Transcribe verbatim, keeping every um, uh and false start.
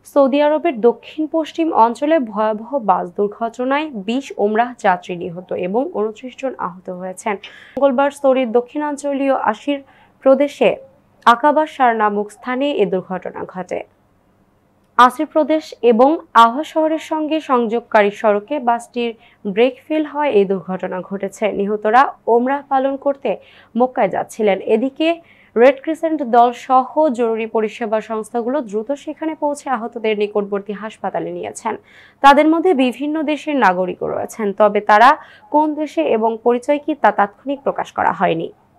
Saudi আরবের দক্ষিণ পশ্চিম অঞ্চলে ভয়াবহ বাস দুর্ঘটনায় বিশ ওমরাহ যাত্রী নিহত এবং উনত্রিশ জন আহত হয়েছেন। মঙ্গলবার সৌদির দক্ষিণাঞ্চলীয় আশির প্রদেশে আকাবা শার নামক স্থানে এ দুর্ঘটনা ঘটে। আসির প্রদেশ এবং আহা শহরের সঙ্গে সংযোগকারী সড়কে বাসটির ব্রেক ফেল হয় এই দুর্ঘটনা ঘটেছে। নিহতরা ওমরাহ পালন করতে মক্কায় যাচ্ছিলেন। এদিকে রেড ক্রিসেন্ট দল সহ জরুরি পরিষেবা সংস্থাগুলো দ্রুত সেখানে পৌঁছে আহতদের নিকটবর্তী হাসপাতালে নিয়েছেন। তাদের মধ্যে বিভিন্ন দেশের নাগরিকও রয়েছেন, তবে তারা কোন দেশে এবং পরিচয় কি তা তাৎক্ষণিক প্রকাশ করা হয়নি।